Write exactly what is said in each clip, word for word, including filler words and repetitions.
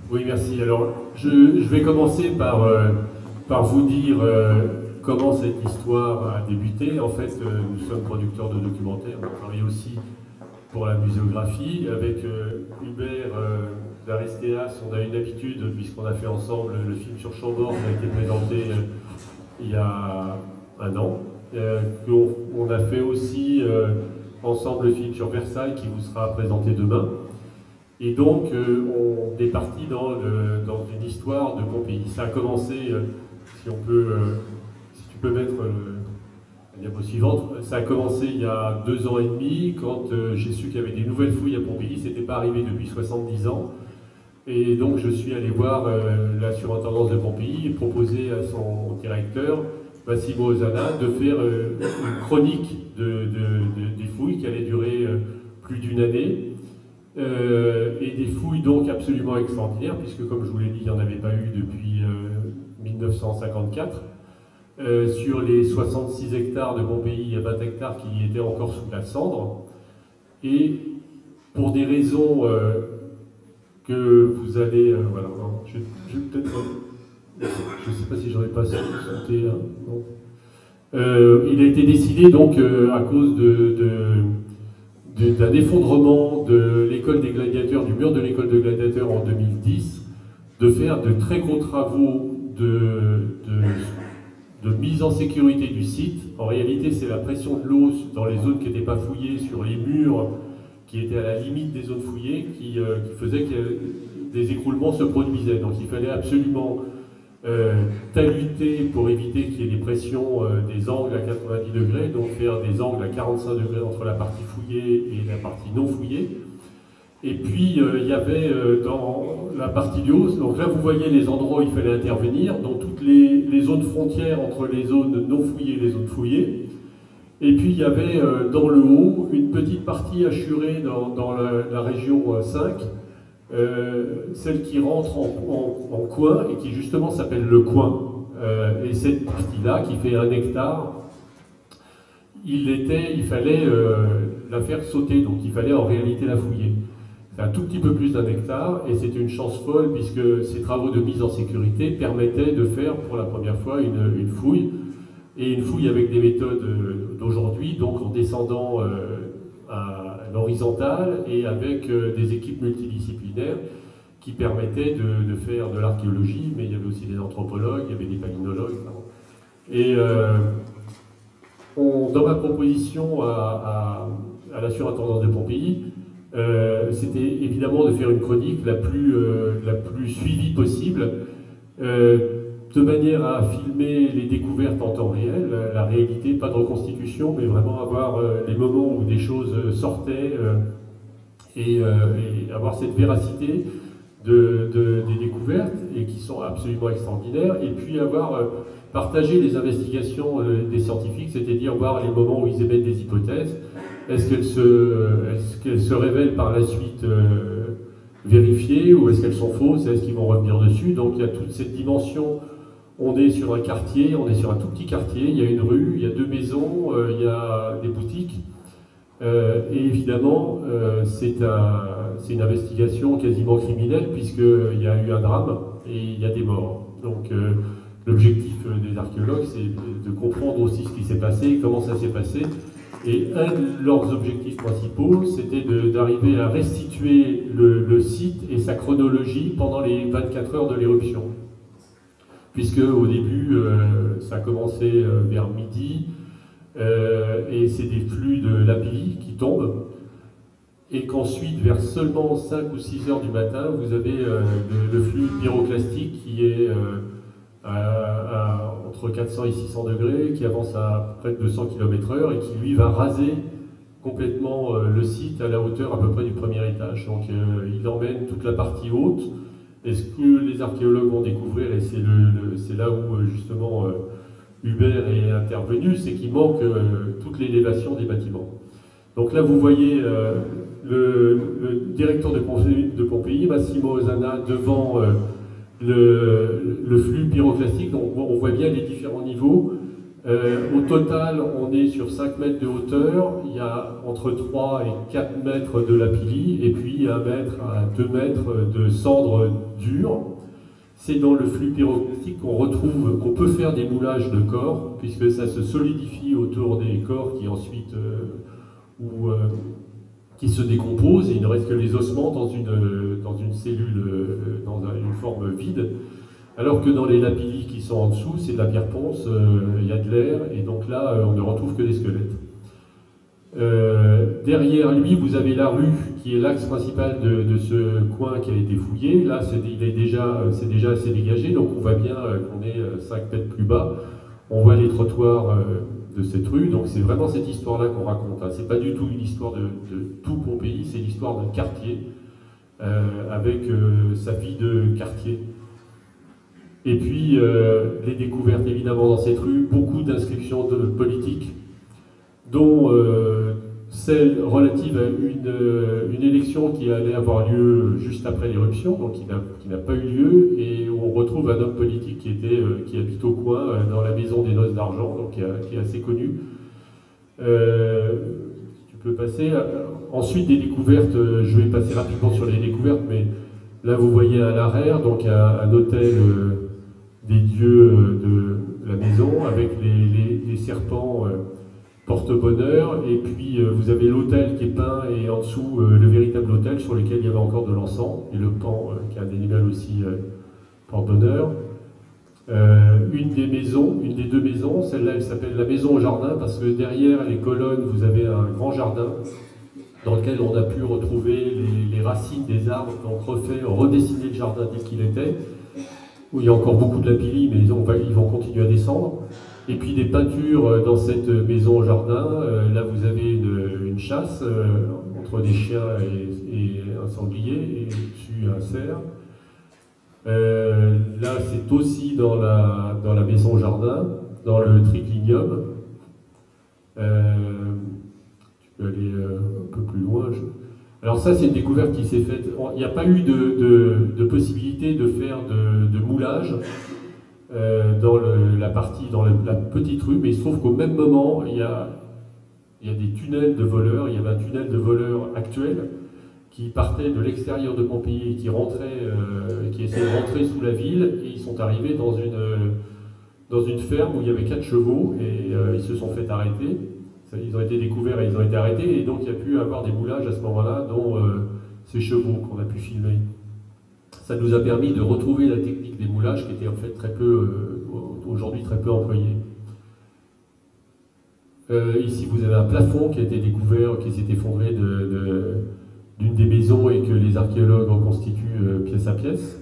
Oui, merci. Alors, je, je vais commencer par, euh, par vous dire euh, comment cette histoire a débuté. En fait, euh, nous sommes producteurs de documentaires, on travaille aussi pour la muséographie. Avec euh, Hubert euh, d'Aristéas, on a une habitude, puisqu'on a fait ensemble le film sur Chambord, qui a été présenté euh, il y a un an. Euh, on, on a fait aussi euh, ensemble le film sur Versailles, qui vous sera présenté demain. Et donc, euh, on est parti dans, le, dans une histoire de Pompéi. Ça a commencé, euh, si on peut, euh, si tu peux mettre euh, la diapo suivante, ça a commencé il y a deux ans et demi, quand euh, j'ai su qu'il y avait des nouvelles fouilles à Pompéi. C'était pas arrivé depuis soixante-dix ans. Et donc, je suis allé voir euh, la surintendance de Pompéi et proposer à son directeur, Massimo Osanna, de faire euh, une chronique de, de, de, des fouilles qui allait durer euh, plus d'une année. Euh, et des fouilles donc absolument extraordinaires, puisque comme je vous l'ai dit, il n'y en avait pas eu depuis euh, mille neuf cent cinquante-quatre. Euh, sur les soixante-six hectares de Pompéi, il y a vingt hectares qui étaient encore sous la cendre. Et pour des raisons euh, que vous allez... Euh, voilà, je, je peut-être... Je ne sais pas si j'en ai pas sauté. Hein, non. Euh, il a été décidé donc euh, à cause de... de d'un effondrement de l'école des gladiateurs, du mur de l'école des gladiateurs en deux mille dix, de faire de très gros travaux de, de, de mise en sécurité du site. En réalité, c'est la pression de l'eau dans les zones qui n'étaient pas fouillées, sur les murs qui étaient à la limite des zones fouillées, qui, euh, qui faisait que des écroulements se produisaient. Donc il fallait absolument Euh, taluter pour éviter qu'il y ait des pressions, euh, des angles à quatre-vingt-dix degrés, donc faire des angles à quarante-cinq degrés entre la partie fouillée et la partie non fouillée. Et puis euh, il y avait euh, dans la partie du haut, donc là vous voyez les endroits où il fallait intervenir, dans toutes les, les zones frontières entre les zones non fouillées et les zones fouillées. Et puis il y avait euh, dans le haut une petite partie hachurée dans, dans la, la région euh, cinq, Euh, celle qui rentre en, en, en coin et qui justement s'appelle le coin. Euh, et cette partie-là, qui fait un hectare, il, était, il fallait euh, la faire sauter, donc il fallait en réalité la fouiller. C'est un tout petit peu plus d'un hectare, et c'était une chance folle, puisque ces travaux de mise en sécurité permettaient de faire pour la première fois une, une fouille, et une fouille avec des méthodes d'aujourd'hui, donc en descendant euh, à l'horizontale et avec euh, des équipes multidisciplinaires qui permettaient de, de faire de l'archéologie, mais il y avait aussi des anthropologues, il y avait des palynologues. Pardon. Et euh, on, dans ma proposition à, à, à la surintendance de Pompéi, euh, c'était évidemment de faire une chronique la plus, euh, la plus suivie possible, euh, de manière à filmer les découvertes en temps réel, la, la réalité, pas de reconstitution, mais vraiment avoir euh, les moments où des choses sortaient euh, et, euh, et avoir cette véracité de, de, des découvertes, et qui sont absolument extraordinaires, et puis avoir euh, partagé les investigations euh, des scientifiques, c'est-à-dire voir les moments où ils émettent des hypothèses, est-ce qu'elles se, est-ce qu'elles se révèlent par la suite euh, vérifiées, ou est-ce qu'elles sont fausses, est-ce qu'ils vont revenir dessus. Donc il y a toute cette dimension. On est sur un quartier, on est sur un tout petit quartier, il y a une rue, il y a deux maisons, euh, il y a des boutiques. Euh, et évidemment, euh, c'est un, c'est une investigation quasiment criminelle, puisqu'il y a eu un drame et il y a des morts. Donc euh, l'objectif des archéologues, c'est de comprendre aussi ce qui s'est passé, comment ça s'est passé. Et un de leurs objectifs principaux, c'était d'arriver à restituer le, le site et sa chronologie pendant les vingt-quatre heures de l'éruption. Puisque au début, euh, ça a commencé euh, vers midi, euh, et c'est des flux de lapilli qui tombent, et qu'ensuite, vers seulement cinq ou six heures du matin, vous avez euh, le, le flux pyroclastique qui est euh, à, à, entre quatre cents et six cents degrés, qui avance à près de deux cents kilomètres heure, et qui lui va raser complètement euh, le site à la hauteur à peu près du premier étage. Donc euh, il emmène toute la partie haute. Et ce que les archéologues vont découvrir, et c'est là où justement euh, Hubert est intervenu, c'est qu'il manque euh, toute l'élévation des bâtiments. Donc là, vous voyez euh, le, le directeur de Pompéi, de Pompéi, Massimo Osanna, devant euh, le, le flux pyroclastique. Donc on voit bien les différents niveaux. Euh, au total, on est sur cinq mètres de hauteur, il y a entre trois et quatre mètres de lapilli, et puis un mètre à deux mètres de cendres dures. C'est dans le flux pyroclastique qu'on retrouve, qu'on peut faire des moulages de corps, puisque ça se solidifie autour des corps qui ensuite euh, ou, euh, qui se décomposent, et il ne reste que les ossements dans une, dans une cellule, euh, dans une forme vide. Alors que dans les lapillis qui sont en dessous, c'est de la pierre ponce, euh, il y a de l'air, et donc là, euh, on ne retrouve que des squelettes. Euh, derrière lui, vous avez la rue, qui est l'axe principal de, de ce coin qui a été fouillé. Là, c'est déjà, déjà assez dégagé, donc on voit bien euh, qu'on est euh, cinq mètres plus bas. On voit les trottoirs euh, de cette rue, donc c'est vraiment cette histoire-là qu'on raconte. Hein. C'est pas du tout une histoire de, de tout Pompéi, c'est l'histoire d'un quartier, euh, avec euh, sa vie de quartier. Et puis, euh, les découvertes, évidemment, dans cette rue, beaucoup d'inscriptions politiques, dont euh, celle relative à une, euh, une élection qui allait avoir lieu juste après l'éruption, donc qui n'a pas eu lieu, et où on retrouve un homme politique qui, était, euh, qui habite au coin, euh, dans la maison des Noces d'Argent, donc qui, a, qui est assez connu. Euh, tu peux passer. Ensuite, des découvertes, euh, je vais passer rapidement sur les découvertes, mais là, vous voyez à l'arrière, donc un, un hôtel... Euh, des dieux de la maison, avec les, les, les serpents euh, porte-bonheur, et puis euh, vous avez l'autel qui est peint, et en dessous euh, le véritable autel sur lequel il y avait encore de l'encens, et le pan euh, qui est un animal aussi euh, porte-bonheur. Euh, une des maisons, une des deux maisons, celle-là elle s'appelle la maison au jardin, parce que derrière les colonnes vous avez un grand jardin dans lequel on a pu retrouver les, les racines des arbres, donc refait, redessiner le jardin tel qu'il était, où il y a encore beaucoup de lapilli, mais on va, ils vont continuer à descendre. Et puis des peintures dans cette maison au jardin. Euh, là, vous avez une, une chasse euh, entre des chiens et, et un sanglier, et dessus un cerf. Euh, là, c'est aussi dans la, dans la maison au jardin, dans le triclinium. Euh, tu peux aller euh, un peu plus loin. Je... Alors ça, c'est une découverte qui s'est faite. Il n'y a pas eu de, de, de possibilité de faire de, de moulage euh, dans le, la partie, dans la, la petite rue, mais il se trouve qu'au même moment, il y, a, il y a des tunnels de voleurs. Il y avait un tunnel de voleurs actuel qui partait de l'extérieur de Pompéi et qui rentrait, euh, qui essayait de rentrer sous la ville, et ils sont arrivés dans une, dans une ferme où il y avait quatre chevaux, et euh, ils se sont fait arrêter. Ils ont été découverts et ils ont été arrêtés, et donc il y a pu avoir des moulages à ce moment-là, dont euh, ces chevaux qu'on a pu filmer. Ça nous a permis de retrouver la technique des moulages qui était en fait très peu, euh, aujourd'hui très peu employée. Euh, ici vous avez un plafond qui a été découvert, qui s'est effondré de, de, d'une des maisons et que les archéologues reconstituent euh, pièce à pièce.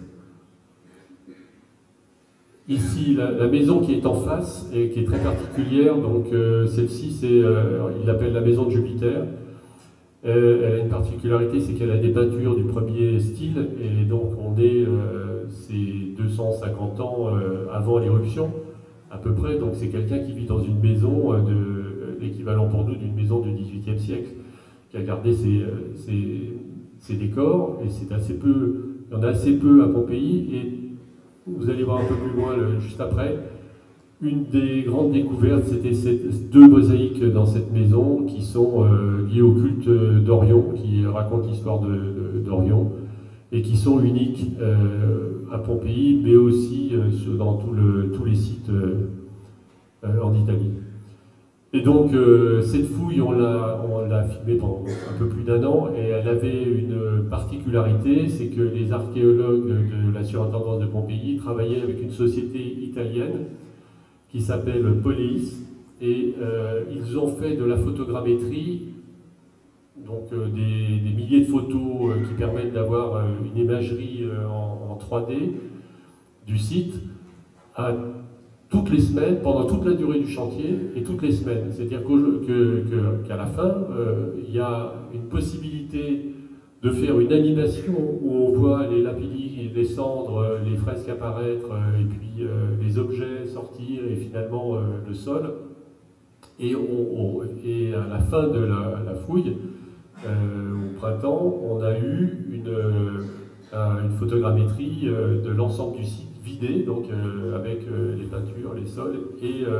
Ici, la, la maison qui est en face et qui est très particulière, donc euh, celle-ci, c'est, euh, il l'appelle la maison de Jupiter. Euh, elle a une particularité, c'est qu'elle a des peintures du premier style, et donc on est, euh, c'est deux cent cinquante ans euh, avant l'éruption, à peu près. Donc c'est quelqu'un qui vit dans une maison, euh, de l'équivalent pour nous d'une maison du dix-huitième siècle, qui a gardé ses, ses, ses décors, et c'est assez peu, il y en a assez peu à Pompéi. Et vous allez voir un peu plus loin, le, juste après, une des grandes découvertes, c'était ces deux mosaïques dans cette maison qui sont euh, liées au culte d'Orion, qui racontent l'histoire d'Orion, et qui sont uniques euh, à Pompéi, mais aussi euh, dans tout le, tous les sites euh, euh, en Italie. Et donc, euh, cette fouille, on l'a filmée pendant un peu plus d'un an, et elle avait une particularité, c'est que les archéologues de la surintendance de Pompéi travaillaient avec une société italienne qui s'appelle Poleis, et euh, ils ont fait de la photogrammétrie, donc euh, des, des milliers de photos euh, qui permettent d'avoir euh, une imagerie euh, en, en trois D du site, à toutes les semaines, pendant toute la durée du chantier, et toutes les semaines. C'est-à-dire qu'à que, que, qu'à la fin, euh, il y a une possibilité de faire une animation où on voit les lapilli descendre, les fresques apparaître, et puis euh, les objets sortir, et finalement euh, le sol. Et, on, on, et à la fin de la, la fouille, euh, au printemps, on a eu une, euh, une photogrammétrie euh, de l'ensemble du site vidé, donc euh, avec euh, les peintures, les sols, et euh,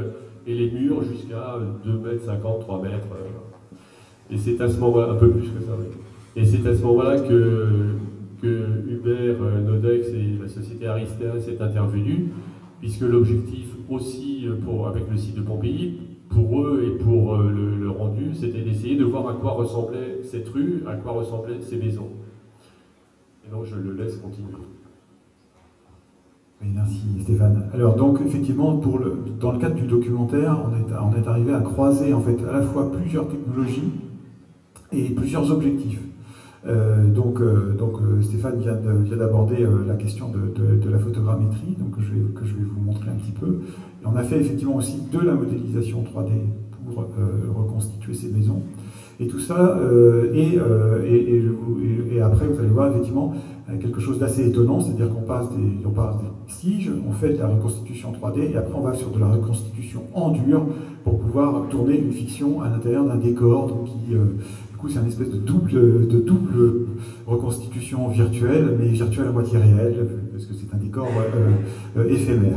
et les murs jusqu'à deux mètres cinquante, trois mètres. Et c'est à ce moment-là, un peu plus que ça, oui. Et c'est à ce moment-là que, que Hubert Nodex et la société Aristea s'est intervenue, puisque l'objectif aussi pour, avec le site de Pompéi, pour eux et pour le, le rendu, c'était d'essayer de voir à quoi ressemblait cette rue, à quoi ressemblaient ces maisons. Et donc je le laisse continuer. Oui, merci Stéphane. Alors donc effectivement, pour le, dans le cadre du documentaire, on est, on est arrivé à croiser en fait à la fois plusieurs technologies et plusieurs objectifs. Euh, donc, euh, donc euh, Stéphane vient, de, vient d'aborder euh, la question de, de, de la photogrammétrie, donc je vais, que je vais vous montrer un petit peu. Et on a fait effectivement aussi de la modélisation trois D pour euh, reconstituer ces maisons. Et tout ça, euh, et, euh, et, et, et, et après vous allez voir effectivement quelque chose d'assez étonnant, c'est-à-dire qu'on passe des, on passe des vestiges, on fait de la reconstitution trois D, et après on va sur de la reconstitution en dur pour pouvoir tourner une fiction à l'intérieur d'un décor, donc qui, euh, du coup c'est une espèce de double, de double reconstitution virtuelle, mais virtuelle à moitié réelle, parce que c'est un décor euh, euh, éphémère.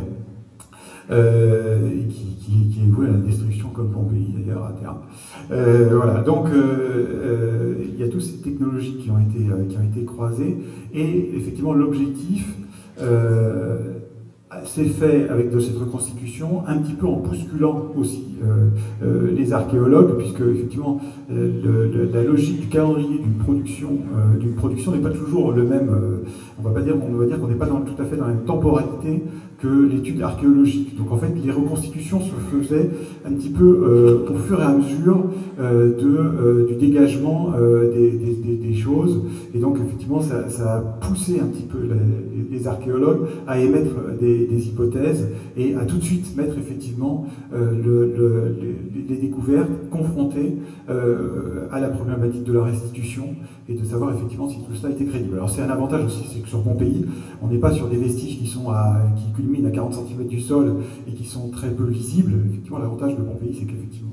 Euh, qui, qui, qui est voué à la destruction comme Pompéi d'ailleurs à terme. Euh, voilà, donc euh, euh, il y a toutes ces technologies qui ont été, euh, qui ont été croisées, et effectivement l'objectif euh, s'est fait avec de cette reconstitution un petit peu en bousculant aussi euh, euh, les archéologues, puisque effectivement euh, le, le, la logique du calendrier d'une production euh, d'une production n'est pas toujours le même. Euh, on va pas dire, on va dire qu'on n'est pas dans, tout à fait dans la même temporalité que l'étude archéologique. Donc en fait, les reconstitutions se faisaient un petit peu euh, au fur et à mesure euh, de, euh, du dégagement euh, des, des, des choses. Et donc effectivement, ça, ça a poussé un petit peu les, les archéologues à émettre des, des hypothèses et à tout de suite mettre effectivement euh, le, le, les, les découvertes confrontées euh, à la problématique de la restitution et de savoir effectivement si tout cela était crédible. Alors c'est un avantage aussi, c'est que sur Pompéi, on n'est pas sur des vestiges qui sont à, qui culminent à quarante centimètres du sol et qui sont très peu lisibles. Effectivement, l'avantage de Pompéi, c'est qu'effectivement,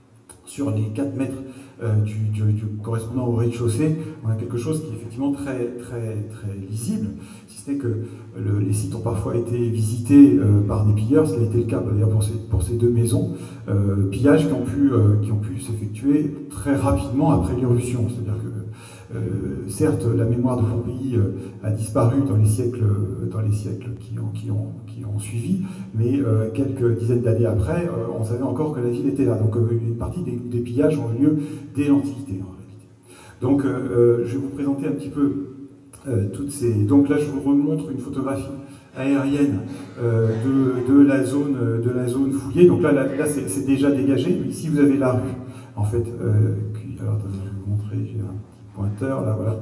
sur les quatre mètres euh, du, du, du correspondant au rez-de-chaussée, on a quelque chose qui est effectivement très, très, très lisible, si ce n'est que le, les sites ont parfois été visités euh, par des pilleurs, ce qui a été le cas d'ailleurs pour ces, pour ces deux maisons, euh, pillages qui ont pu, euh, qui ont pu s'effectuer très rapidement après l'éruption. C'est-à-dire que Euh, certes, la mémoire de Pompéi euh, a disparu dans les siècles, dans les siècles qui, ont, qui, ont, qui ont suivi, mais euh, quelques dizaines d'années après, euh, on savait encore que la ville était là. Donc euh, une partie des, des pillages ont eu lieu dès l'Antiquité, en réalité. Donc euh, je vais vous présenter un petit peu euh, toutes ces... Donc là, je vous remontre une photographie aérienne euh, de, de, la zone, de la zone fouillée. Donc là, là, là c'est déjà dégagé. Ici, vous avez la rue, en fait. Euh, qui, alors, attendez, je vais vous montrer. J'ai un pointeur, là, voilà.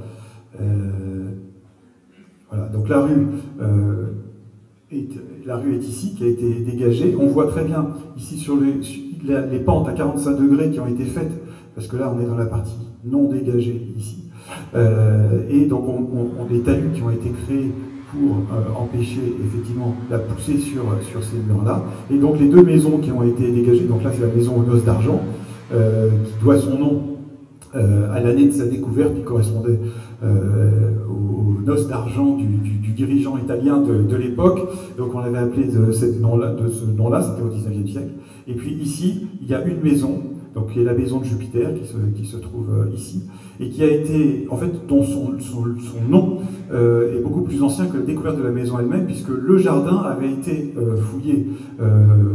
Euh, voilà, donc la rue, euh, est, la rue est ici, qui a été dégagée. On voit très bien, ici, sur les, sur les pentes à quarante-cinq degrés qui ont été faites, parce que là, on est dans la partie non dégagée, ici. Euh, et donc, on, on, on des talus qui ont été créés pour euh, empêcher, effectivement, la poussée sur, sur ces murs-là. Et donc, les deux maisons qui ont été dégagées, donc là, c'est la maison aux noces d'argent, euh, qui doit son nom Euh, à l'année de sa découverte, qui correspondait euh, aux noces d'argent du, du, du dirigeant italien de, de l'époque. Donc on l'avait appelé de, cette nom-là, de ce nom-là, c'était au dix-neuvième siècle. Et puis ici, il y a une maison, donc qui est la maison de Jupiter, qui se, qui se trouve euh, ici, et qui a été, en fait, dont son, son, son nom euh, est beaucoup plus ancien que la découverte de la maison elle-même, puisque le jardin avait été euh, fouillé euh,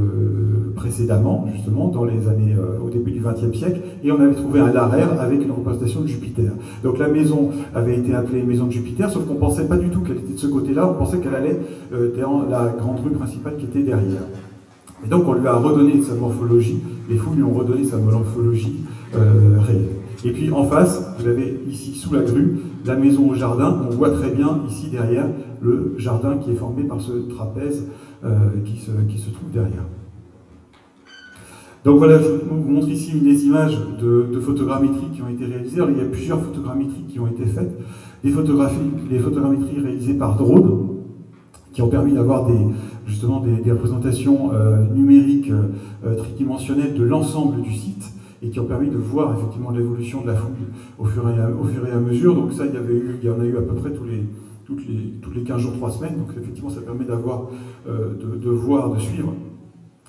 précédemment, justement, dans les années, euh, au début du vingtième siècle, et on avait trouvé un larraire avec une représentation de Jupiter. Donc la maison avait été appelée maison de Jupiter, sauf qu'on ne pensait pas du tout qu'elle était de ce côté-là, on pensait qu'elle allait euh, dans la grande rue principale qui était derrière. Et donc on lui a redonné sa morphologie, les fouilles lui ont redonné sa morphologie euh, réelle. Et puis en face, vous avez ici sous la grue, la maison au jardin. On voit très bien ici derrière le jardin qui est formé par ce trapèze euh, qui, se, qui se trouve derrière. Donc voilà, je vous montre ici une des images de, de photogrammétrie qui ont été réalisées. Alors, il y a plusieurs photogrammétries qui ont été faites. Des photographies, les photogrammétries réalisées par drone, qui ont permis d'avoir des, justement des, des représentations euh, numériques euh, tridimensionnelles de l'ensemble du site, et qui ont permis de voir effectivement l'évolution de la fouille au fur et à, au fur et à mesure. Donc ça, il y, avait eu, il y en a eu à peu près tous les, toutes les, toutes les quinze jours, trois semaines. Donc effectivement, ça permet d'avoir, euh, de, de voir, de suivre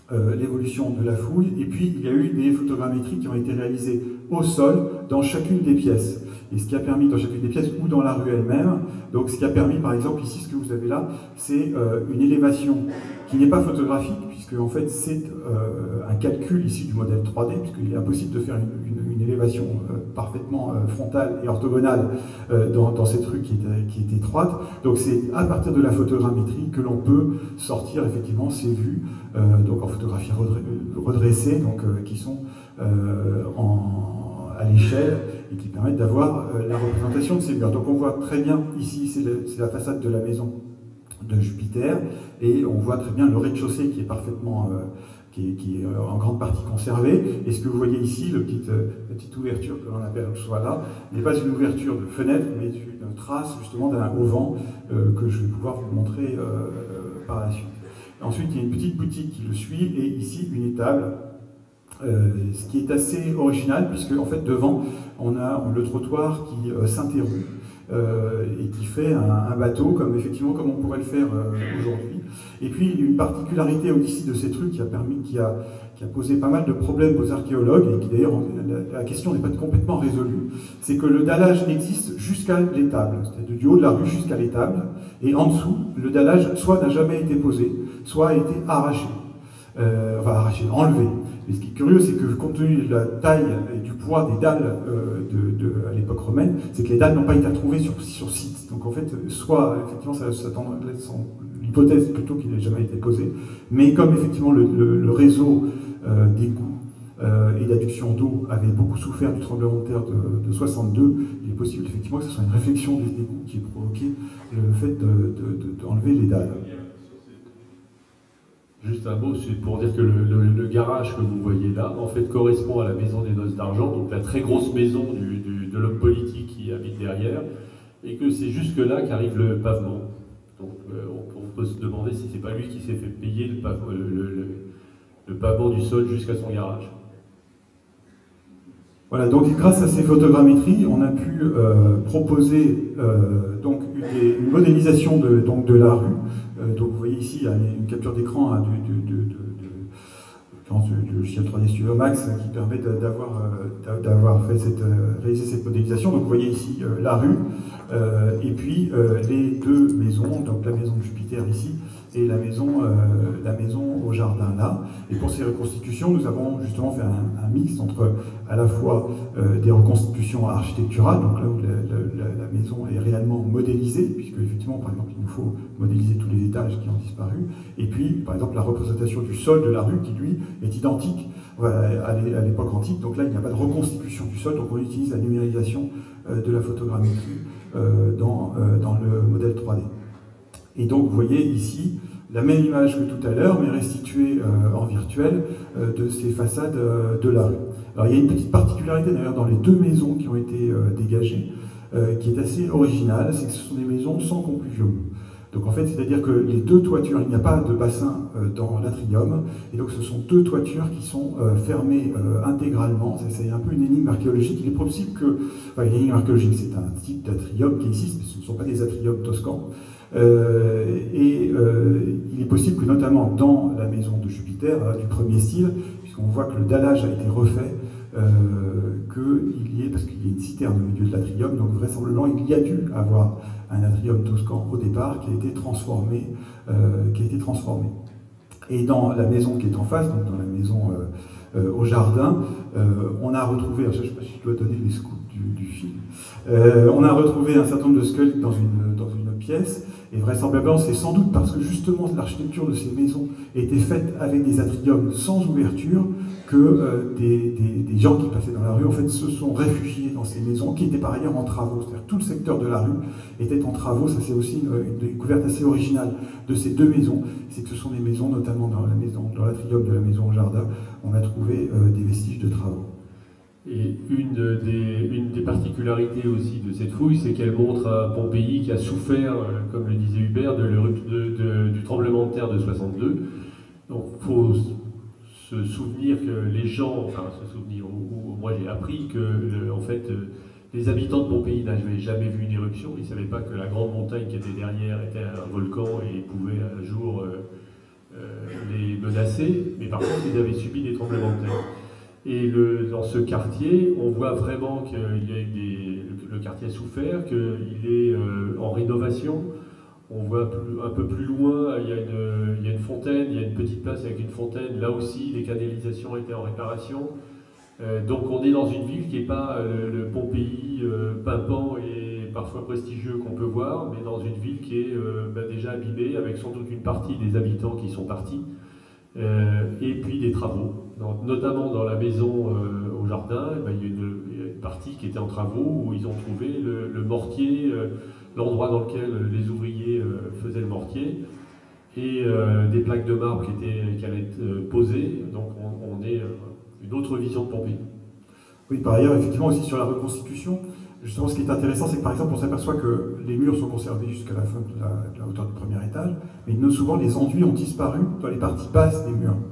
euh, l'évolution de la fouille. Et puis, il y a eu des photogrammétries qui ont été réalisées au sol dans chacune des pièces. Et ce qui a permis, dans chacune des pièces ou dans la rue elle-même, donc ce qui a permis, par exemple, ici, ce que vous avez là, c'est euh, une élévation qui n'est pas photographique, puisque en fait c'est euh, un calcul ici du modèle trois D, puisqu'il est impossible de faire une, une, une élévation euh, parfaitement euh, frontale et orthogonale euh, dans, dans cette rue qui est, qui est étroite. Donc c'est à partir de la photogrammétrie que l'on peut sortir effectivement ces vues, euh, donc en photographie redressée, donc euh, qui sont euh, en, à l'échelle et qui permettent d'avoir euh, la représentation de ces murs. Donc on voit très bien ici, c'est la façade de la maison de Jupiter, et on voit très bien le rez-de-chaussée qui est parfaitement, euh, qui est, qui est en grande partie conservé. Et ce que vous voyez ici, le petit, euh, la petite ouverture que l'on appelle soit là, n'est pas une ouverture de fenêtre, mais une trace justement d'un auvent euh, que je vais pouvoir vous montrer euh, par la suite. Ensuite, il y a une petite boutique qui le suit, et ici une étable. Euh, ce qui est assez original, puisque en fait devant on a le trottoir qui euh, s'interrompt euh, et qui fait un, un bateau, comme effectivement comme on pourrait le faire euh, aujourd'hui. Et puis une particularité aussi de ces trucs qui a permis, qui a, qui a posé pas mal de problèmes aux archéologues, et qui d'ailleurs la, la question n'est pas complètement résolue, c'est que le dallage existe jusqu'à l'étable, c'est-à-dire du haut de la rue jusqu'à l'étable, et en dessous le dallage soit n'a jamais été posé, soit a été arraché, euh, enfin arraché, enlevé. Et ce qui est curieux, c'est que compte tenu de la taille et du poids des dalles euh, de, de, à l'époque romaine, c'est que les dalles n'ont pas été retrouvées sur, sur site. Donc en fait, soit effectivement, ça, ça tend l'hypothèse plutôt qu'il n'ait jamais été posé, mais comme effectivement le, le, le réseau euh, d'égouts euh, et d'adduction d'eau avait beaucoup souffert du tremblement de terre de, de soixante-deux, il est possible effectivement que ce soit une réflexion des égouts qui ait provoqué le fait d'enlever de, de, de, les dalles. Juste un mot, c'est pour dire que le, le, le garage que vous voyez là, en fait, correspond à la maison des Noces d'Argent, donc la très grosse maison du, du, de l'homme politique qui habite derrière, et que c'est jusque-là qu'arrive le pavement. Donc euh, on, on peut se demander si c'est pas lui qui s'est fait payer le, pavement, le, le, le pavement du sol jusqu'à son garage. Voilà, donc grâce à ces photogrammétries, on a pu euh, proposer euh, donc une, une modélisation de, donc de la rue. Euh, donc vous voyez ici, il y a une capture d'écran hein, du, du, du, du, du logiciel trois D Studio Max qui permet d'avoir euh, d'avoir fait cette, euh, réalisé cette modélisation. Donc vous voyez ici euh, la rue, euh, et puis euh, les deux maisons, donc la maison de Jupiter ici, et la maison, euh, la maison au jardin là. Et pour ces reconstitutions, nous avons justement fait un, un mix entre à la fois euh, des reconstitutions architecturales, donc là où la, la, la maison est réellement modélisée, puisque effectivement, par exemple, il nous faut modéliser tous les étages qui ont disparu, et puis, par exemple, la représentation du sol de la rue, qui lui est identique à l'époque antique. Donc là, il n'y a pas de reconstitution du sol, donc on utilise la numérisation euh, de la photogrammétrie euh, dans, euh, dans le modèle trois D. Et donc, vous voyez ici la même image que tout à l'heure, mais restituée euh, en virtuel euh, de ces façades euh, de la rue. Alors, il y a une petite particularité d'ailleurs dans les deux maisons qui ont été euh, dégagées, euh, qui est assez originale, c'est que ce sont des maisons sans compluvium. Donc en fait, c'est-à-dire que les deux toitures, il n'y a pas de bassin euh, dans l'atrium, et donc ce sont deux toitures qui sont euh, fermées euh, intégralement. C'est un peu une énigme archéologique. Il est possible que, enfin une énigme archéologique, c'est un type d'atrium qui existe, mais ce ne sont pas des atriums toscans. Euh, et euh, il est possible que notamment dans la maison de Jupiter, hein, du premier style, puisqu'on voit que le dallage a été refait, euh, qu'il y ait, parce qu'il y a une citerne au milieu de l'atrium, donc vraisemblablement il y a dû avoir un atrium toscan au départ qui a été transformé, euh, qui a été transformé. Et dans la maison qui est en face, donc dans la maison euh, euh, au jardin, euh, on a retrouvé, je ne sais pas si je dois donner les scoops du, du film, euh, on a retrouvé un certain nombre de squelettes dans une, dans une pièce, et vraisemblablement c'est sans doute parce que justement l'architecture de ces maisons était faite avec des atriums sans ouverture que euh, des, des, des gens qui passaient dans la rue en fait se sont réfugiés dans ces maisons qui étaient par ailleurs en travaux. C'est-à-dire tout le secteur de la rue était en travaux. Ça c'est aussi une, une découverte assez originale de ces deux maisons. C'est que ce sont des maisons, notamment dans la maison, dans l'atrium de la maison au jardin, on a trouvé euh, des vestiges de travaux. Et une des, une des particularités aussi de cette fouille, c'est qu'elle montre un Pompéi qui a souffert, comme le disait Hubert, de, de, de, du tremblement de terre de soixante-deux. Donc il faut se souvenir que les gens, enfin se souvenir, ou, ou moi j'ai appris que le, en fait les habitants de Pompéi n'avaient jamais vu une éruption, ils ne savaient pas que la grande montagne qui était derrière était un volcan et pouvait un jour euh, les menaçait, mais par contre, ils avaient subi des tremblements de terre. Et le, dans ce quartier, on voit vraiment qu'il y a des, le quartier a souffert, qu'il est euh, en rénovation. On voit plus, un peu plus loin, il y, a une, il y a une fontaine, il y a une petite place avec une fontaine. Là aussi, les canalisations étaient en réparation. Euh, donc on est dans une ville qui n'est pas euh, le Pompéi euh, pimpant et parfois prestigieux qu'on peut voir, mais dans une ville qui est euh, bah, déjà abîmée, avec sans doute une partie des habitants qui sont partis. Euh, et puis des travaux. Donc, notamment dans la maison euh, au jardin, eh ben, il, y a une, il y a une partie qui était en travaux où ils ont trouvé le, le mortier, euh, l'endroit dans lequel les ouvriers euh, faisaient le mortier, et euh, des plaques de marbre qui, étaient, qui allaient être euh, posées. Donc on, on est euh, une autre vision de Pompéi. Oui, par ailleurs, effectivement aussi sur la reconstitution, justement ce qui est intéressant, c'est que par exemple on s'aperçoit que les murs sont conservés jusqu'à la fin de la, de la hauteur du premier étage, mais souvent les enduits ont disparu dans les parties basses des murs.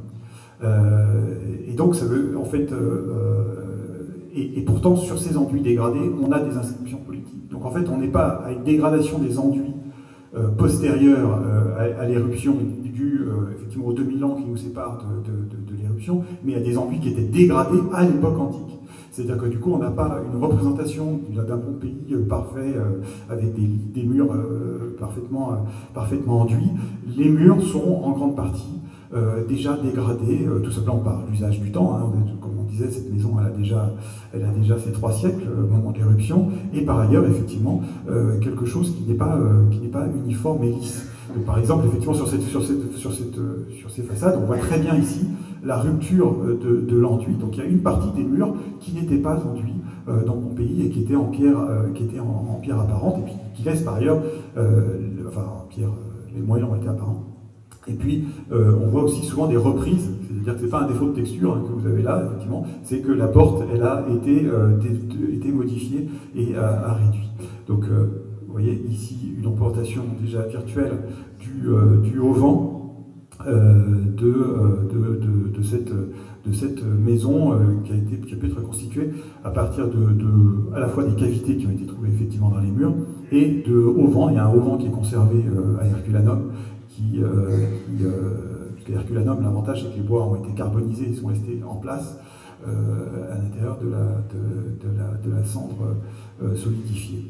Euh, et donc ça veut, en fait, euh, et, et pourtant sur ces enduits dégradés, on a des inscriptions politiques. Donc en fait, on n'est pas à une dégradation des enduits euh, postérieure euh, à, à l'éruption due euh, effectivement aux deux mille ans qui nous séparent de, de, de, de l'éruption, mais à des enduits qui étaient dégradés à l'époque antique. C'est-à-dire que du coup, on n'a pas une représentation d'un Pompéi euh, parfait euh, avec des, des murs euh, parfaitement, euh, parfaitement enduits. Les murs sont en grande partie euh, déjà dégradés, euh, tout simplement par l'usage du temps. Hein. Comme on disait, cette maison, elle a déjà, elle a déjà ses trois siècles euh, au moment de l'éruption. Et par ailleurs, effectivement, euh, quelque chose qui n'est pas, euh, qui n'est pas uniforme et lisse. Donc, par exemple, effectivement, sur, cette, sur, cette, sur, cette, sur ces façades, on voit très bien ici la rupture de, de l'enduit. Donc il y a une partie des murs qui n'étaient pas enduits euh, dans mon pays et qui étaient en pierre, euh, qui étaient en, en pierre apparente, et puis qui laissent par ailleurs, euh, enfin en pierre, les moellons étaient apparents. Et puis euh, on voit aussi souvent des reprises, c'est-à-dire que ce n'est pas un défaut de texture hein, que vous avez là, effectivement, c'est que la porte, elle a été, euh, été modifiée et a, a réduit. Donc euh, vous voyez ici une représentation déjà virtuelle du, euh, du haut-vent. Euh, de, euh, de, de, de, cette, de cette maison euh, qui, a été, qui a pu être reconstituée à partir de, de à la fois des cavités qui ont été trouvées effectivement dans les murs et de auvents. Il y a un auvent qui est conservé euh, à Herculanum qui, euh, qui euh, parce qu'à Herculanum, l'avantage c'est que les bois ont été carbonisés, ils sont restés en place euh, à l'intérieur de la, de, de, la, de la cendre euh, solidifiée.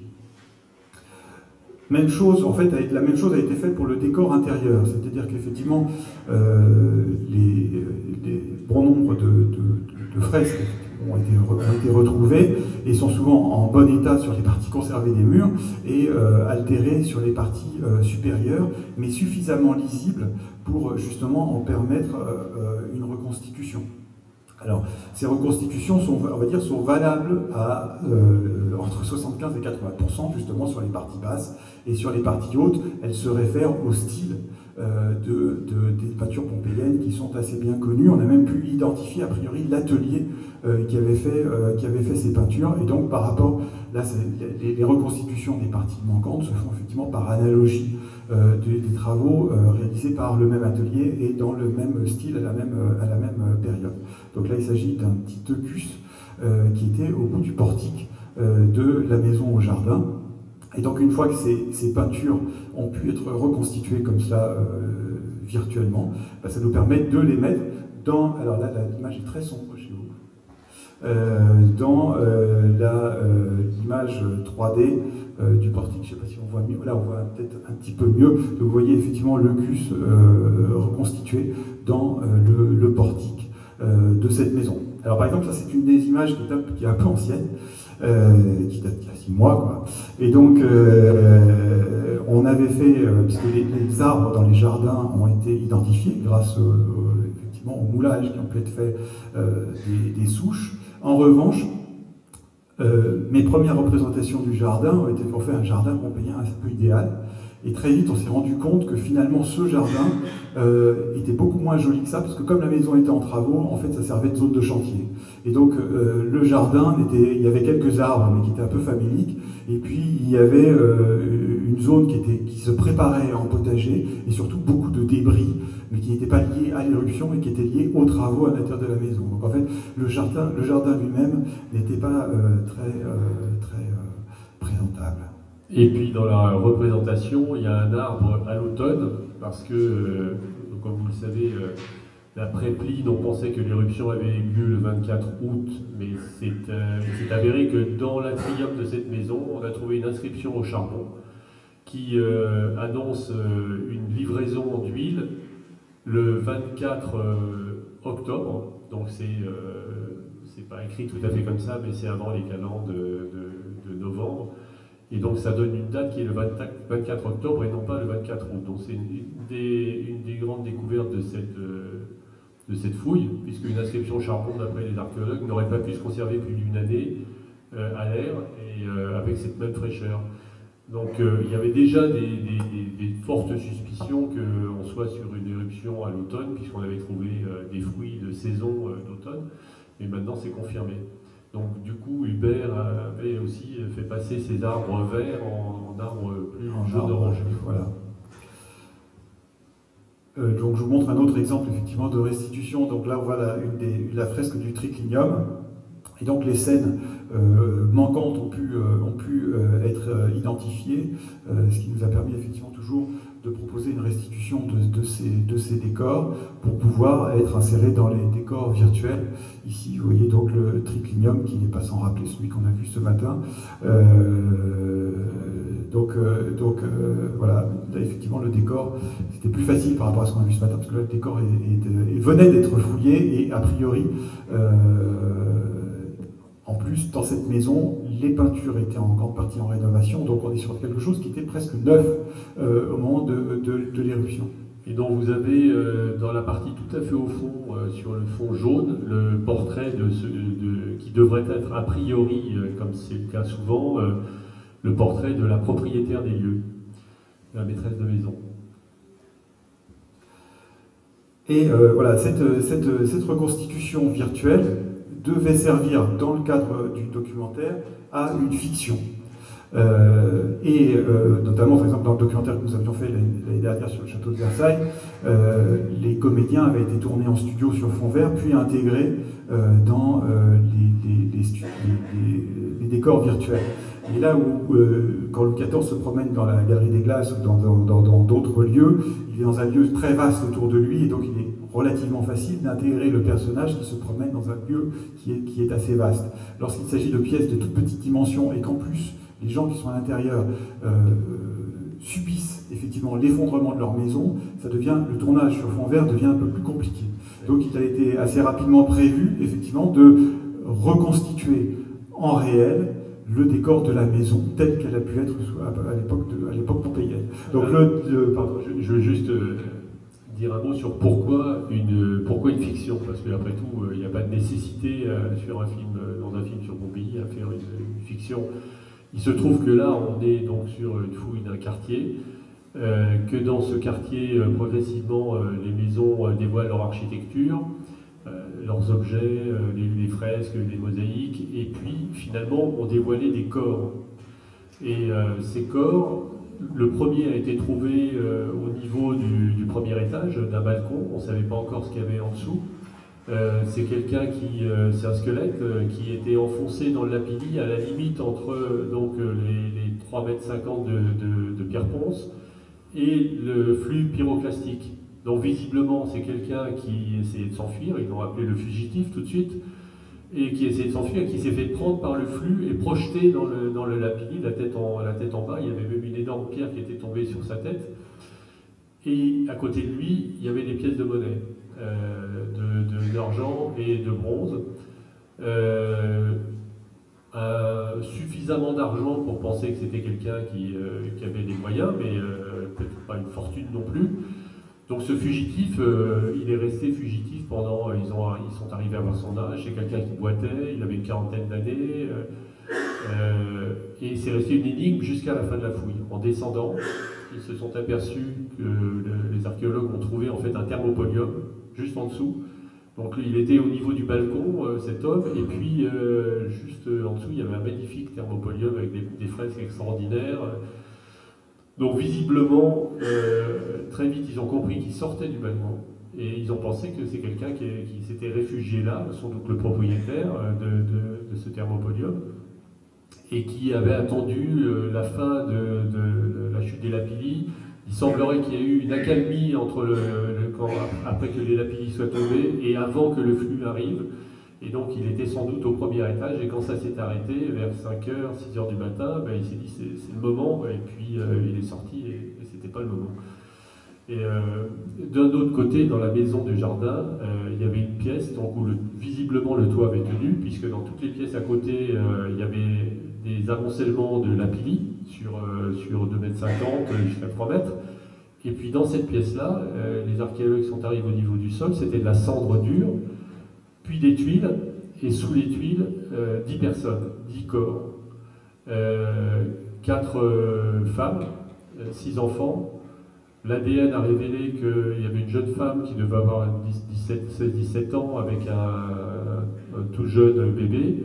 Même chose, en fait, la même chose a été faite pour le décor intérieur, c'est-à-dire qu'effectivement, euh, les, les bon nombre de, de, de fresques ont été, ont été retrouvées et sont souvent en bon état sur les parties conservées des murs et euh, altérées sur les parties euh, supérieures, mais suffisamment lisibles pour justement en permettre euh, une reconstitution. Alors, ces reconstitutions sont, on va dire, sont valables à euh, entre soixante-quinze et quatre-vingts pour cent justement sur les parties basses, et sur les parties hautes, elles se réfèrent au style euh, de, de, des peintures pompéiennes qui sont assez bien connues. On a même pu identifier a priori l'atelier euh, qui avait fait euh, qui avait fait ces peintures, et donc par rapport, là, les, les reconstitutions des parties manquantes se font effectivement par analogie euh, des, des travaux euh, réalisés par le même atelier et dans le même style à la même, à la même période. Donc là, il s'agit d'un petit tecus euh, qui était au bout du portique euh, de la maison au jardin. Et donc, une fois que ces, ces peintures ont pu être reconstituées comme cela euh, virtuellement, bah, ça nous permet de les mettre dans. Alors là, l'image est très sombre chez vous. Euh, dans euh, l'image euh, trois D euh, du portique. Je ne sais pas si on voit mieux. Là, on voit peut-être un petit peu mieux. Donc, vous voyez effectivement le cus euh, reconstitué dans euh, le, le portique euh, de cette maison. Alors, par exemple, ça, c'est une des images qui est un, qui est un peu ancienne. Euh, qui date d'il y a six mois, quoi. Et donc, euh, on avait fait, euh, puisque les, les arbres dans les jardins ont été identifiés grâce au, au, effectivement au moulage qui ont pu être faits euh, des, des souches. En revanche, euh, mes premières représentations du jardin ont été pour faire un jardin pompéien un peu idéal. Et très vite, on s'est rendu compte que finalement, ce jardin euh, était beaucoup moins joli que ça, parce que comme la maison était en travaux, en fait, ça servait de zone de chantier. Et donc, euh, le jardin, était, il y avait quelques arbres, mais qui étaient un peu faméliques, et puis il y avait euh, une zone qui, était, qui se préparait en potager, et surtout beaucoup de débris, mais qui n'étaient pas liés à l'éruption, mais qui étaient liés aux travaux à l'intérieur de la maison. Donc en fait, le jardin, le jardin lui-même n'était pas euh, très, euh, très euh, présentable. Et puis dans la représentation, il y a un arbre à l'automne, parce que euh, comme vous le savez, euh, d'après Pline, on pensait que l'éruption avait eu lieu le vingt-quatre août, mais c'est euh, avéré que dans l'atrium de cette maison, on a trouvé une inscription au charbon qui euh, annonce euh, une livraison d'huile le vingt-quatre octobre. Donc c'est euh, c'est pas écrit tout à fait comme ça, mais c'est avant les calendes de, de, de novembre. Et donc ça donne une date qui est le vingt-quatre octobre et non pas le vingt-quatre août. Donc c'est une, une, des, une des grandes découvertes de cette, euh, de cette fouille, puisque une inscription au charbon, d'après les archéologues, n'aurait pas pu se conserver plus d'une année euh, à l'air et euh, avec cette même fraîcheur. Donc euh, il y avait déjà des, des, des, des fortes suspicions qu'on soit sur une éruption à l'automne, puisqu'on avait trouvé euh, des fruits de saison euh, d'automne, mais maintenant c'est confirmé. Donc du coup, Hubert avait aussi fait passer ces arbres verts en, en arbres plus jaune-orange. Voilà. Euh, donc je vous montre un autre exemple effectivement de restitution. Donc là, on voit la, une des, la fresque du triclinium. Et donc les scènes euh, manquantes ont pu, euh, ont pu euh, être euh, identifiées, euh, ce qui nous a permis effectivement toujours de proposer une restitution de, de, ces, de ces décors pour pouvoir être insérés dans les décors virtuels. Ici, vous voyez donc le triclinium qui n'est pas sans rappeler celui qu'on a vu ce matin. Euh, donc, euh, donc euh, voilà, là effectivement le décor, c'était plus facile par rapport à ce qu'on a vu ce matin, parce que là le décor est, est, est, venait d'être fouillé et a priori, euh, en plus, dans cette maison, les peintures étaient en grande partie en rénovation, donc on est sur quelque chose qui était presque neuf euh, au moment de, de, de l'éruption. Et donc vous avez euh, dans la partie tout à fait au fond, euh, sur le fond jaune, le portrait de ce, de, qui devrait être a priori, euh, comme c'est le cas souvent, euh, le portrait de la propriétaire des lieux, la maîtresse de maison. Et euh, voilà, cette, cette, cette reconstitution virtuelle devait servir, dans le cadre du documentaire, à une fiction. Euh, et euh, notamment, par exemple, dans le documentaire que nous avions fait l'année dernière sur le château de Versailles, euh, les comédiens avaient été tournés en studio sur fond vert, puis intégrés euh, dans euh, les, les, les, les, les décors virtuels. Et là où, euh, quand Louis quatorze se promène dans la Galerie des Glaces ou dans d'autres lieux, il est dans un lieu très vaste autour de lui, et donc il est relativement facile d'intégrer le personnage qui se promène dans un lieu qui est, qui est assez vaste. Lorsqu'il s'agit de pièces de toute petite dimension et qu'en plus les gens qui sont à l'intérieur euh, subissent effectivement l'effondrement de leur maison, ça devient, le tournage sur fond vert devient un peu plus compliqué. Donc il a été assez rapidement prévu effectivement de reconstituer en réel le décor de la maison tel qu'elle a pu être à l'époque pompéienne. Donc le, le pardon, je, je veux juste euh, dire un mot sur pourquoi une, pourquoi une fiction, parce qu'après tout, il euh, n'y a pas de nécessité euh, sur un film, euh, dans un film sur Pompéi à faire une, une fiction. Il se trouve que là, on est donc sur une fouille d'un quartier, euh, que dans ce quartier, euh, progressivement, euh, les maisons euh, dévoilent leur architecture, euh, leurs objets, euh, les, les fresques, les mosaïques, et puis finalement, on dévoilait des corps. Et euh, ces corps, le premier a été trouvé euh, au niveau du, du premier étage d'un balcon, on ne savait pas encore ce qu'il y avait en dessous. Euh, c'est quelqu'un qui, euh, c'est un squelette euh, qui était enfoncé dans le lapilli à la limite entre euh, donc, euh, les, les trois mètres cinquante de, de, de pierre ponce et le flux pyroclastique. Donc visiblement c'est quelqu'un qui essayait de s'enfuir, ils l'ont appelé le fugitif tout de suite, et qui essayait de s'enfuir, qui s'est fait prendre par le flux et projeté dans le, dans le lapilli, la tête, en, la tête en bas. Il y avait même une énorme pierre qui était tombée sur sa tête. Et à côté de lui, il y avait des pièces de monnaie. Euh, d'argent et de bronze, euh, euh, suffisamment d'argent pour penser que c'était quelqu'un qui, euh, qui avait des moyens, mais euh, peut-être pas une fortune non plus. Donc ce fugitif, euh, il est resté fugitif pendant, ils, ont, ils sont arrivés à avoir son âge, c'est quelqu'un qui boitait, il avait une quarantaine d'années, euh, euh, et c'est resté une énigme jusqu'à la fin de la fouille. En descendant, ils se sont aperçus que le, les archéologues ont trouvé en fait un thermopodium, juste en dessous. Donc il était au niveau du balcon, euh, cet homme, et puis euh, juste en dessous, il y avait un magnifique thermopodium avec des, des fresques extraordinaires. Donc visiblement, euh, très vite, ils ont compris qu'il sortait du balcon, et ils ont pensé que c'est quelqu'un qui, qui s'était réfugié là, sans doute le propriétaire de, de, de ce thermopodium, et qui avait attendu euh, la fin de, de, de la chute des Lapilli. Il semblerait qu'il y ait eu une accalmie entre le, le quand, après que les Lapilly soient tombés et avant que le flux arrive. Et donc il était sans doute au premier étage, et quand ça s'est arrêté, vers cinq heures, six heures du matin, ben, il s'est dit c'est le moment, et puis euh, il est sorti, et, et c'était pas le moment. Et euh, d'un autre côté, dans la maison du jardin, euh, il y avait une pièce donc, où le, visiblement le toit avait tenu, puisque dans toutes les pièces à côté, euh, il y avait des amoncellements de Lapilly sur, euh, sur deux mètres cinquante jusqu'à trois mètres. Et puis dans cette pièce-là, euh, les archéologues sont arrivés au niveau du sol, c'était de la cendre dure, puis des tuiles, et sous les tuiles, euh, dix personnes, dix corps, euh, quatre euh, femmes, euh, six enfants. L'A D N a révélé qu'il y avait une jeune femme qui devait avoir seize dix-sept ans avec un, un tout jeune bébé,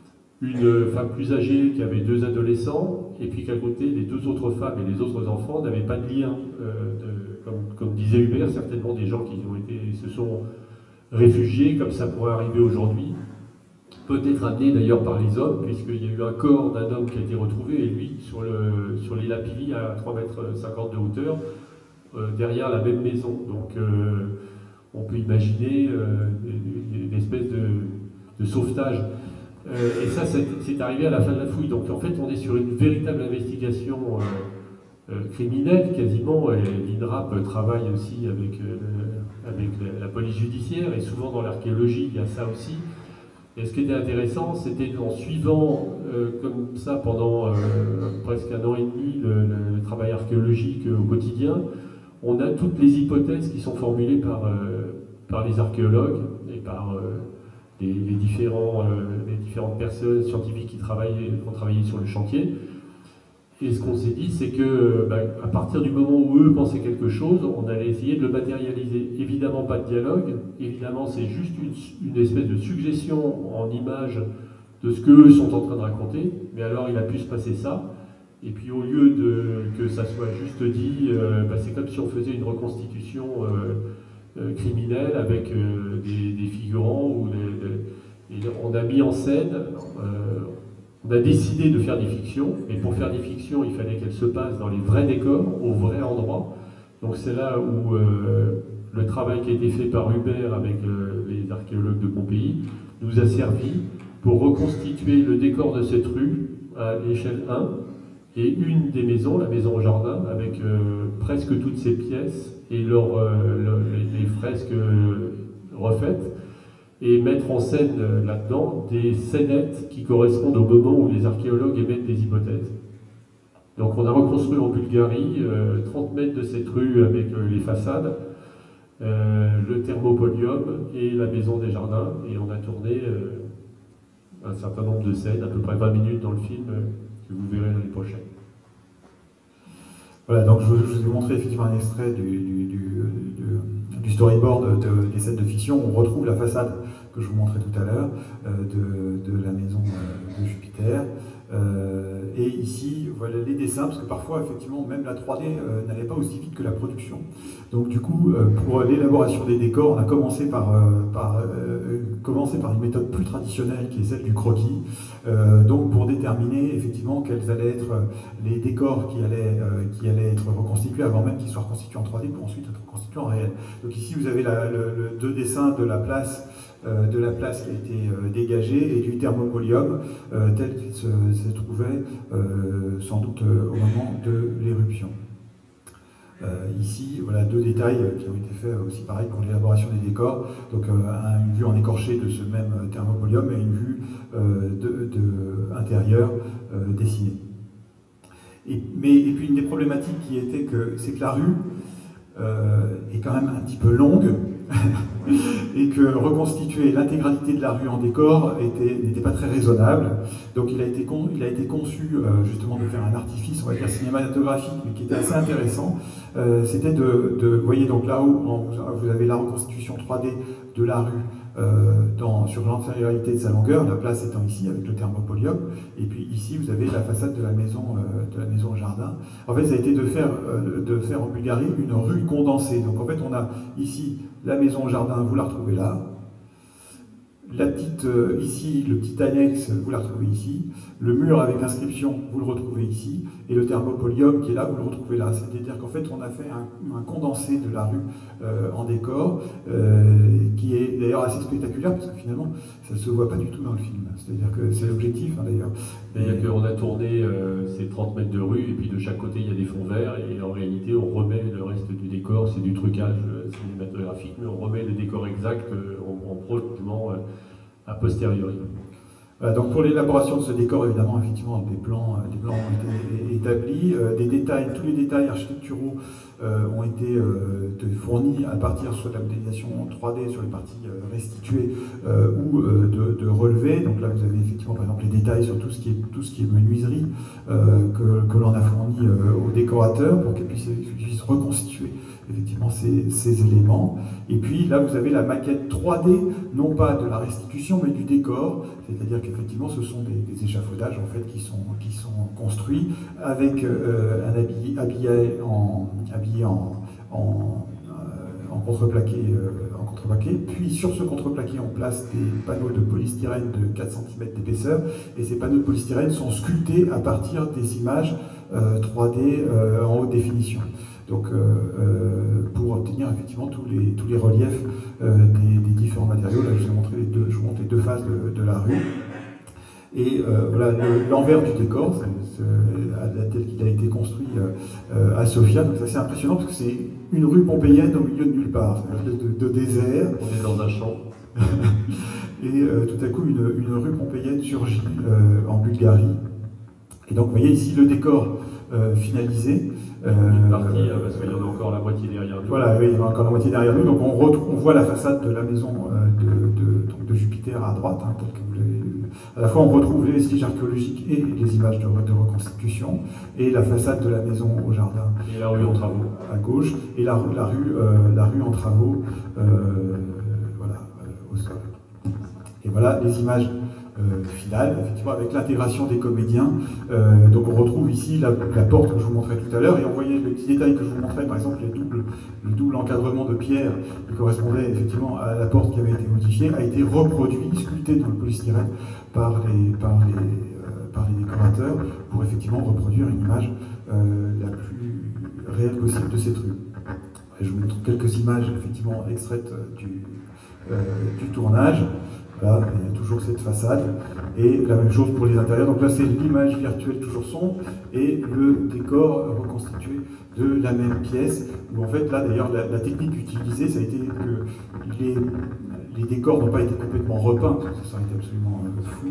une femme plus âgée qui avait deux adolescents, et puis qu'à côté, les deux autres femmes et les autres enfants n'avaient pas de lien. Euh, de, comme, comme disait Hubert, certainement des gens qui ont été, se sont réfugiés, comme ça pourrait arriver aujourd'hui, peut-être amenés d'ailleurs par les hommes, puisqu'il y a eu un corps d'un homme qui a été retrouvé, et lui, sur, le, sur les Lapilly, à trois mètres cinquante de hauteur, euh, derrière la même maison. Donc euh, on peut imaginer euh, une, une espèce de, de sauvetage. Euh, et ça, c'est arrivé à la fin de la fouille. Donc en fait, on est sur une véritable investigation euh, euh, criminelle, quasiment. Et l'INRAP travaille aussi avec, euh, avec la, la police judiciaire, et souvent dans l'archéologie, il y a ça aussi. Et ce qui était intéressant, c'était en suivant euh, comme ça pendant euh, presque un an et demi le, le, le travail archéologique euh, au quotidien, on a toutes les hypothèses qui sont formulées par, euh, par les archéologues et par euh, les, les, différents, euh, les différentes personnes scientifiques qui, travaillent, qui ont travaillé sur le chantier. Et ce qu'on s'est dit, c'est que bah, à partir du moment où eux pensaient quelque chose, on allait essayer de le matérialiser. Évidemment pas de dialogue, évidemment c'est juste une, une espèce de suggestion en image de ce qu'eux sont en train de raconter, mais alors il a pu se passer ça, et puis au lieu de, que ça soit juste dit, euh, bah, c'est comme si on faisait une reconstitution euh, euh, criminelle avec euh, des, des figurants, où les, les, et on a mis en scène... Euh, On a décidé de faire des fictions, et pour faire des fictions, il fallait qu'elles se passent dans les vrais décors, au vrai endroit. Donc c'est là où euh, le travail qui a été fait par Hubert avec euh, les archéologues de Pompéi nous a servi pour reconstituer le décor de cette rue à l'échelle un, et une des maisons, la maison au jardin, avec euh, presque toutes ses pièces et leur, euh, leur, les, les fresques euh, refaites, et mettre en scène euh, là-dedans des scénettes qui correspondent au moment où les archéologues émettent des hypothèses. Donc on a reconstruit en Bulgarie euh, trente mètres de cette rue avec euh, les façades, euh, le thermopolium et la maison des jardins, et on a tourné euh, un certain nombre de scènes, à peu près vingt minutes dans le film, euh, que vous verrez l'année prochaine. Voilà, donc je, je vous ai montré effectivement un extrait du, du, du, du, du storyboard de, des scènes de fiction. On retrouve la façade que je vous montrais tout à l'heure euh, de, de la maison euh, de Jupiter. Euh, et ici, voilà les dessins, parce que parfois, effectivement, même la trois D euh, n'allait pas aussi vite que la production. Donc du coup, euh, pour l'élaboration des décors, on a commencé par, euh, par, euh, commencé par une méthode plus traditionnelle qui est celle du croquis. Euh, donc pour déterminer effectivement quels allaient être les décors qui allaient, euh, qui allaient être reconstitués avant même qu'ils soient reconstitués en trois D pour ensuite être reconstitués en réel. Donc ici, vous avez la, le, le, deux dessins de la place Euh, de la place qui a été euh, dégagée et du thermopolium euh, tel qu'il se, se trouvait euh, sans doute euh, au moment de l'éruption. Euh, ici, voilà deux détails qui ont été faits aussi pareil pour l'élaboration des décors. Donc euh, une vue en écorché de ce même thermopolium et une vue euh, de, de intérieure euh, dessinée. Et, mais, et puis une des problématiques qui était que c'est que la rue euh, est quand même un petit peu longue. Et que reconstituer l'intégralité de la rue en décor n'était pas très raisonnable. Donc il a été, con, il a été conçu euh, justement de faire un artifice, on va dire cinématographique, mais qui était assez intéressant. Euh, C'était de, de, vous voyez donc là où en, vous avez la reconstitution trois D de la rue euh, dans, sur l'antériorité de sa longueur, la place étant ici avec le thermopolium, et puis ici vous avez la façade de la maison, euh, de la maison au jardin. En fait ça a été de faire, euh, de faire en Bulgarie une rue condensée. Donc en fait on a ici la maison au jardin, vous la retrouvez là. La petite, euh, ici, le petit annexe, vous la retrouvez ici. Le mur avec inscription, vous le retrouvez ici. Et le thermopolium qui est là, vous le retrouvez là. C'est-à-dire qu'en fait, on a fait un, un condensé de la rue euh, en décor, euh, qui est d'ailleurs assez spectaculaire, parce que finalement, ça ne se voit pas du tout dans le film. C'est-à-dire que c'est l'objectif, hein, d'ailleurs. C'est-à-dire qu'on a tourné euh, ces trente mètres de rue, et puis de chaque côté, il y a des fonds verts, et en réalité, on remet le reste du décor. C'est du trucage euh, cinématographique, mais on remet le décor exact euh, en, en prolongement euh, a posteriori. Voilà, donc pour l'élaboration de ce décor, évidemment, effectivement, des plans, des plans ont été établis, euh, des détails, tous les détails architecturaux euh, ont été euh, fournis à partir soit de la modélisation trois D sur les parties euh, restituées euh, ou euh, de, de relevés. Donc là, vous avez effectivement, par exemple, les détails sur tout ce qui est, tout ce qui est menuiserie euh, que, que l'on a fourni euh, aux décorateurs pour qu'ils puissent, puissent reconstituer effectivement ces, ces éléments. Et puis là, vous avez la maquette trois D, non pas de la restitution, mais du décor, c'est-à-dire qu'effectivement, ce sont des, des échafaudages en fait qui sont, qui sont construits avec euh, un habillé, habillé en, habillé en, en, euh, en contreplaqué, euh, en contreplaqué. Puis sur ce contreplaqué, on place des panneaux de polystyrène de quatre centimètres d'épaisseur, et ces panneaux de polystyrène sont sculptés à partir des images euh, trois D euh, en haute définition. Donc, euh, euh, pour obtenir effectivement tous les, tous les reliefs euh, des, des différents matériaux. Là, je vous ai montré les deux, je vous montre les deux faces de, de la rue. Et euh, voilà l'envers du décor, tel qu'il a été construit euh, à Sofia. Donc, c'est assez impressionnant parce que c'est une rue pompéienne au milieu de nulle part, c'est de, de, de désert. On est dans un champ. Et euh, tout à coup, une, une rue pompéienne surgit euh, en Bulgarie. Et donc, vous voyez ici le décor euh, finalisé. Euh, une partie, euh, parce qu'il y en a encore la moitié derrière nous. Voilà, oui, il y en a encore la moitié derrière nous. Donc on, retrouve, on voit la façade de la maison euh, de, de, donc de Jupiter à droite, hein, tel que vous l'avez vu. À la fois, on retrouve les vestiges archéologiques et les images de, de reconstitution, et la façade de la maison au jardin. Et la rue en travaux. À gauche, et la, la, rue, euh, la rue en travaux, euh, voilà, euh, au sol. Et voilà les images Euh, finale, effectivement, avec l'intégration des comédiens. Euh, donc on retrouve ici la, la porte que je vous montrais tout à l'heure, et on voyait le petit détail que je vous montrais, par exemple les doubles, le double encadrement de pierre qui correspondait effectivement à la porte qui avait été modifiée, a été reproduit, sculpté dans le polystyrène par les, par les, euh, par les décorateurs pour effectivement reproduire une image euh, la plus réelle possible de cette rue. Et je vous montre quelques images effectivement extraites du, euh, du tournage. Là, il y a toujours cette façade, et la même chose pour les intérieurs. Donc là, c'est l'image virtuelle toujours sombre, et le décor reconstitué de la même pièce, où en fait, là d'ailleurs, la, la technique utilisée, ça a été que les, les décors n'ont pas été complètement repeints, parce que ça aurait été absolument euh, fou.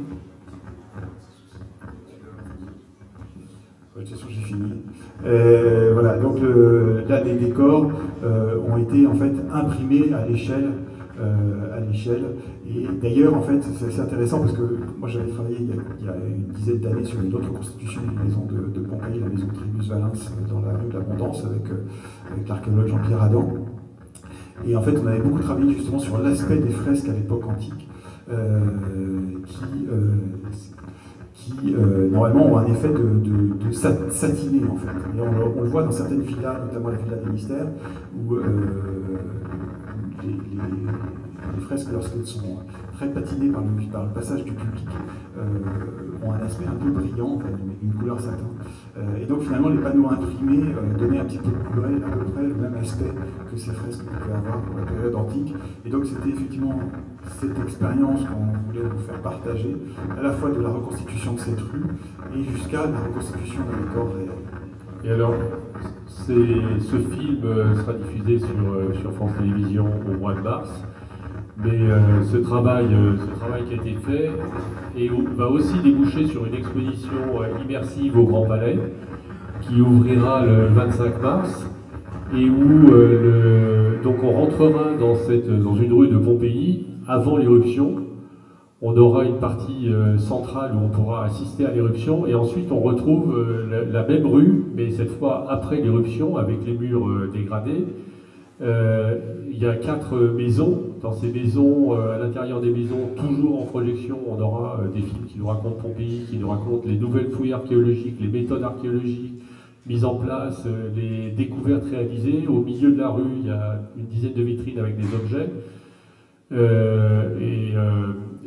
De toute façon, j'ai fini. Euh, voilà, donc le, là, les décors euh, ont été en fait imprimés à l'échelle. Euh, à l'échelle. Et d'ailleurs, en fait, c'est assez intéressant parce que moi j'avais travaillé il y a, il y a une dizaine d'années sur une autre constitution d'une maison de, de Pompéi, la maison Tribus Valens, dans la rue de l'Abondance, avec, euh, avec l'archéologue Jean-Pierre Adam. Et en fait, on avait beaucoup travaillé justement sur l'aspect des fresques à l'époque antique, euh, qui, euh, qui euh, normalement ont un effet de, de, de satiné, en fait. Et on, on le voit dans certaines villas, notamment la villa des Mystères, où euh, Les, les, les fresques, lorsqu'elles sont très patinées par le, par le passage du public, euh, ont un aspect un peu brillant, enfin, une, une couleur satin. Euh, et donc finalement, les panneaux imprimés euh, donnaient un petit peu à peu près le même aspect que ces fresques qu'on pouvait avoir pour la période antique. Et donc c'était effectivement cette expérience qu'on voulait vous faire partager, à la fois de la reconstitution de cette rue et jusqu'à la reconstitution d'un décor réel. Et alors, ce film euh, sera diffusé sur, euh, sur France Télévisions au mois de mars, mais euh, ce, travail, euh, ce travail qui a été fait et va aussi déboucher sur une exposition euh, immersive au Grand Palais, qui ouvrira le vingt-cinq mars, et où euh, le, donc on rentrera dans, cette, dans une rue de Pompéi avant l'éruption. On aura une partie euh, centrale où on pourra assister à l'éruption, et ensuite on retrouve euh, la, la même rue, mais cette fois après l'éruption, avec les murs euh, dégradés. Euh, il y a quatre maisons. Dans ces maisons, euh, à l'intérieur des maisons, toujours en projection, on aura euh, des films qui nous racontent Pompéi, qui nous racontent les nouvelles fouilles archéologiques, les méthodes archéologiques mises en place, euh, les découvertes réalisées. Au milieu de la rue, il y a une dizaine de vitrines avec des objets. Euh, et, euh,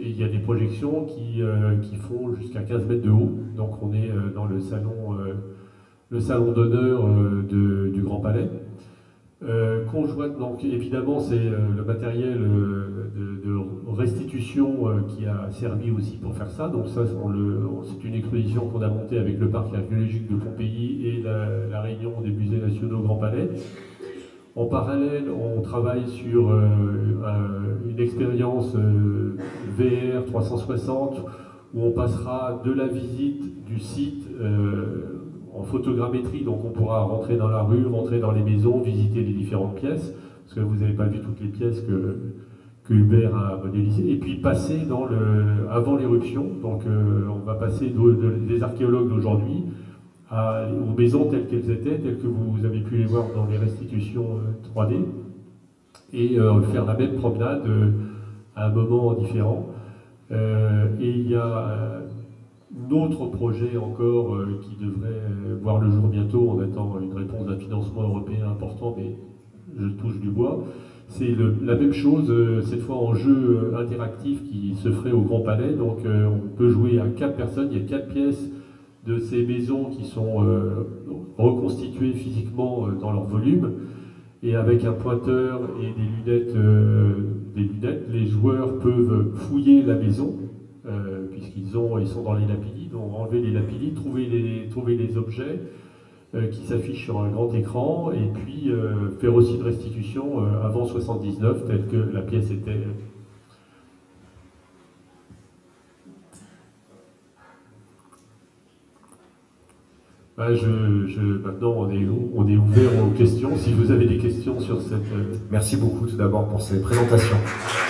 Et il y a des projections qui, euh, qui font jusqu'à quinze mètres de haut. Donc on est euh, dans le salon, euh, le salon d'honneur euh, de, du Grand Palais. Euh, conjointe, donc évidemment c'est euh, le matériel euh, de, de restitution euh, qui a servi aussi pour faire ça. Donc ça, c'est une exposition qu'on a montée avec le parc archéologique de Pompéi et la, la réunion des musées nationaux Grand Palais. En parallèle, on travaille sur euh, euh, une expérience euh, V R trois cent soixante où on passera de la visite du site euh, en photogrammétrie, donc on pourra rentrer dans la rue, rentrer dans les maisons, visiter les différentes pièces, parce que vous n'avez pas vu toutes les pièces que, que Hubert a modélisées, et puis passer dans le, avant l'éruption, donc euh, on va passer de, de, des archéologues d'aujourd'hui aux maisons telles qu'elles étaient, telles que vous avez pu les voir dans les restitutions euh, trois D, et euh, faire la même promenade euh, à un moment différent. Euh, et il y a euh, d'autres projets encore euh, qui devraient euh, voir le jour bientôt. On attend une réponse d'un financement européen important, mais je touche du bois. C'est la même chose, euh, cette fois en jeu euh, interactif qui se ferait au Grand Palais. Donc euh, on peut jouer à quatre personnes, il y a quatre pièces de ces maisons qui sont euh, reconstituées physiquement euh, dans leur volume. Et avec un pointeur et des lunettes, euh, des lunettes, les joueurs peuvent fouiller la maison, euh, puisqu'ils ont, ils sont dans les lapidis, donc enlever les lapidis, trouver les, trouver les objets euh, qui s'affichent sur un grand écran, et puis euh, faire aussi une restitution euh, avant soixante-dix-neuf, telle que la pièce était. Ben je, je, maintenant, on est, on est ouvert aux questions. Si vous avez des questions sur cette... Merci beaucoup tout d'abord pour ces présentations.